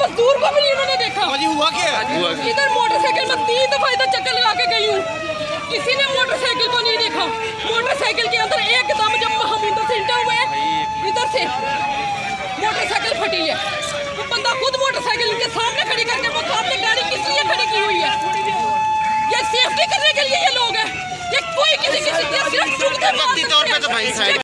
मजदूर को भी नहीं उन्होंने देखा। हुआ क्या? इधर मोटरसाइकिल में 3 दफा इधर चक्कर लगा के गई हूँ, किसी ने मोटरसाइकिल को नहीं देखा। मोटरसाइकिल के अंदर एकदम जब हम इधर से इंटर हुए, इधर से मोटरसाइकिल फटी है। वो बंदा खुद मोटरसाइकिल के सामने खड़ी करके, वो सामने गाड़ी किस लिए खड़ी की हुई है? ये सेफ्टी करने के लिए ये लोग हैं, ये कोई किसी सिर्फ